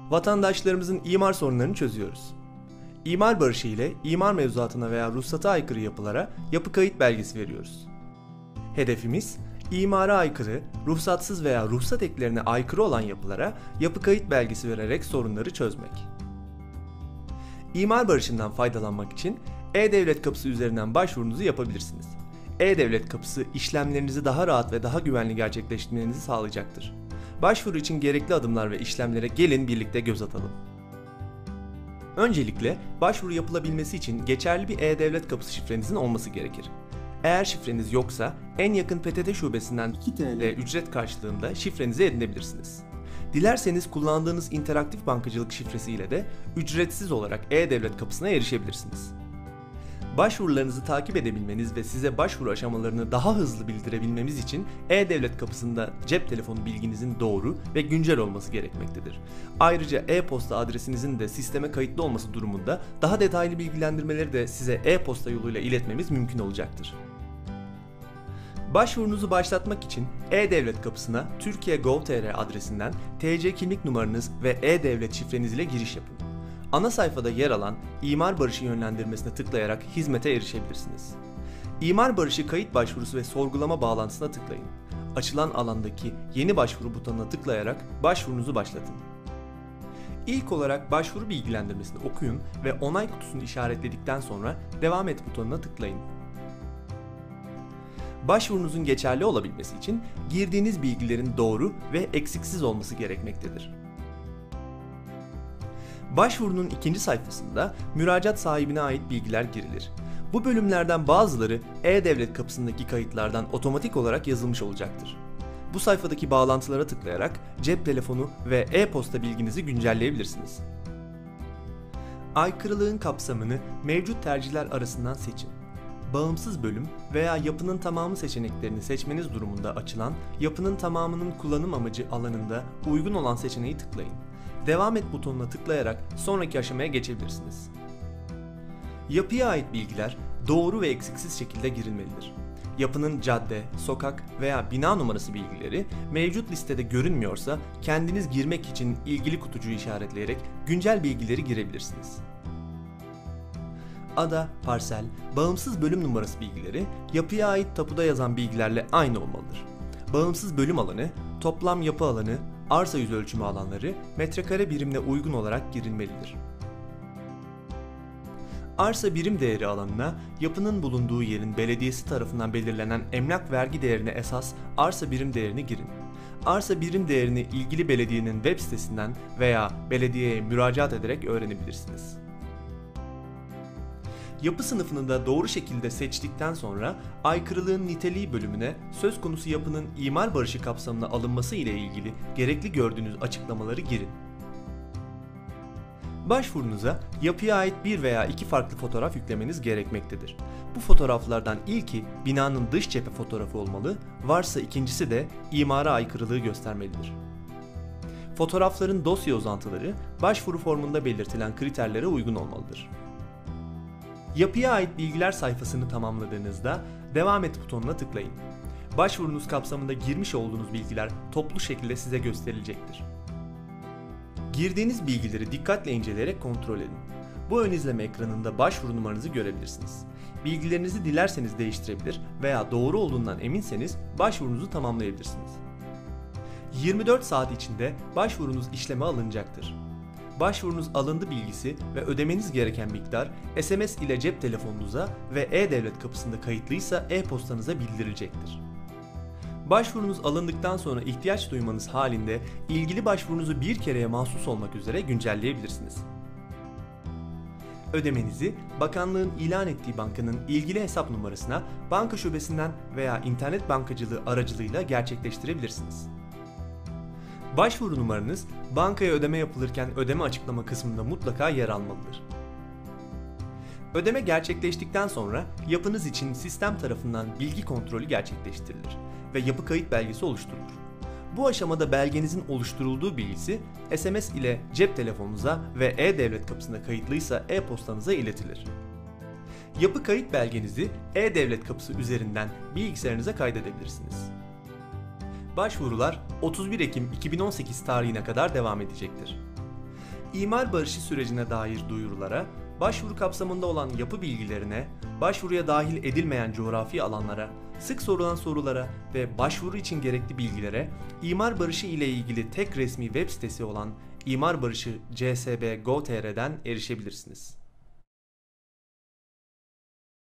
Vatandaşlarımızın imar sorunlarını çözüyoruz. İmar barışı ile imar mevzuatına veya ruhsata aykırı yapılara yapı kayıt belgesi veriyoruz. Hedefimiz, imara aykırı, ruhsatsız veya ruhsat eklerine aykırı olan yapılara yapı kayıt belgesi vererek sorunları çözmek. İmar barışından faydalanmak için E-Devlet Kapısı üzerinden başvurunuzu yapabilirsiniz. E-Devlet Kapısı işlemlerinizi daha rahat ve daha güvenli gerçekleştirmenizi sağlayacaktır. Başvuru için gerekli adımlar ve işlemlere gelin birlikte göz atalım. Öncelikle başvuru yapılabilmesi için geçerli bir E-Devlet Kapısı şifrenizin olması gerekir. Eğer şifreniz yoksa en yakın PTT şubesinden 2 TL ücret karşılığında şifrenizi edinebilirsiniz. Dilerseniz kullandığınız interaktif bankacılık şifresi ile de ücretsiz olarak E-Devlet Kapısı'na erişebilirsiniz. Başvurularınızı takip edebilmeniz ve size başvuru aşamalarını daha hızlı bildirebilmemiz için E-Devlet Kapısı'nda cep telefonu bilginizin doğru ve güncel olması gerekmektedir. Ayrıca e-posta adresinizin de sisteme kayıtlı olması durumunda daha detaylı bilgilendirmeleri de size e-posta yoluyla iletmemiz mümkün olacaktır. Başvurunuzu başlatmak için E-Devlet Kapısı'na Türkiye.gov.tr adresinden TC kimlik numaranız ve E-Devlet şifreniz ile giriş yapın. Ana sayfada yer alan İmar Barışı yönlendirmesine tıklayarak hizmete erişebilirsiniz. İmar Barışı kayıt başvurusu ve sorgulama bağlantısına tıklayın. Açılan alandaki Yeni Başvuru butonuna tıklayarak başvurunuzu başlatın. İlk olarak başvuru bilgilendirmesini okuyun ve onay kutusunu işaretledikten sonra Devam et butonuna tıklayın. Başvurunuzun geçerli olabilmesi için girdiğiniz bilgilerin doğru ve eksiksiz olması gerekmektedir. Başvurunun ikinci sayfasında müracaat sahibine ait bilgiler girilir. Bu bölümlerden bazıları E-Devlet Kapısı'ndaki kayıtlardan otomatik olarak yazılmış olacaktır. Bu sayfadaki bağlantılara tıklayarak cep telefonu ve e-posta bilginizi güncelleyebilirsiniz. Aykırılığın kapsamını mevcut tercihler arasından seçin. Bağımsız bölüm veya yapının tamamı seçeneklerini seçmeniz durumunda açılan yapının tamamının kullanım amacı alanında uygun olan seçeneği tıklayın. Devam et butonuna tıklayarak sonraki aşamaya geçebilirsiniz. Yapıya ait bilgiler doğru ve eksiksiz şekilde girilmelidir. Yapının cadde, sokak veya bina numarası bilgileri mevcut listede görünmüyorsa kendiniz girmek için ilgili kutucuğu işaretleyerek güncel bilgileri girebilirsiniz. Ada, parsel, bağımsız bölüm numarası bilgileri yapıya ait tapuda yazan bilgilerle aynı olmalıdır. Bağımsız bölüm alanı, toplam yapı alanı, arsa yüz ölçümü alanları metrekare birimine uygun olarak girilmelidir. Arsa birim değeri alanına yapının bulunduğu yerin belediyesi tarafından belirlenen emlak vergi değerine esas arsa birim değerini girin. Arsa birim değerini ilgili belediyenin web sitesinden veya belediyeye müracaat ederek öğrenebilirsiniz. Yapı sınıfını da doğru şekilde seçtikten sonra aykırılığın niteliği bölümüne söz konusu yapının imar barışı kapsamına alınması ile ilgili gerekli gördüğünüz açıklamaları girin. Başvurunuza yapıya ait bir veya iki farklı fotoğraf yüklemeniz gerekmektedir. Bu fotoğraflardan ilki binanın dış cephe fotoğrafı olmalı, varsa ikincisi de imara aykırılığı göstermelidir. Fotoğrafların dosya uzantıları başvuru formunda belirtilen kriterlere uygun olmalıdır. Yapıya ait bilgiler sayfasını tamamladığınızda Devam et butonuna tıklayın. Başvurunuz kapsamında girmiş olduğunuz bilgiler toplu şekilde size gösterilecektir. Girdiğiniz bilgileri dikkatle inceleyerek kontrol edin. Bu ön izleme ekranında başvuru numaranızı görebilirsiniz. Bilgilerinizi dilerseniz değiştirebilir veya doğru olduğundan eminseniz başvurunuzu tamamlayabilirsiniz. 24 saat içinde başvurunuz işleme alınacaktır. Başvurunuz alındı bilgisi ve ödemeniz gereken miktar SMS ile cep telefonunuza ve E-Devlet Kapısı'nda kayıtlıysa e-postanıza bildirilecektir. Başvurunuz alındıktan sonra ihtiyaç duymanız halinde ilgili başvurunuzu bir kereye mahsus olmak üzere güncelleyebilirsiniz. Ödemenizi bakanlığın ilan ettiği bankanın ilgili hesap numarasına banka şubesinden veya internet bankacılığı aracılığıyla gerçekleştirebilirsiniz. Başvuru numaranız bankaya ödeme yapılırken ödeme açıklama kısmında mutlaka yer almalıdır. Ödeme gerçekleştikten sonra yapınız için sistem tarafından bilgi kontrolü gerçekleştirilir ve yapı kayıt belgesi oluşturulur. Bu aşamada belgenizin oluşturulduğu bilgisi SMS ile cep telefonunuza ve E-Devlet Kapısı'nda kayıtlıysa e-postanıza iletilir. Yapı kayıt belgenizi E-Devlet Kapısı üzerinden bilgisayarınıza kaydedebilirsiniz. Başvurular 31 Ekim 2018 tarihine kadar devam edecektir. İmar barışı sürecine dair duyurulara, başvuru kapsamında olan yapı bilgilerine, başvuruya dahil edilmeyen coğrafi alanlara, sık sorulan sorulara ve başvuru için gerekli bilgilere imar barışı ile ilgili tek resmi web sitesi olan İmar Barışı CSB.gov.tr'den erişebilirsiniz.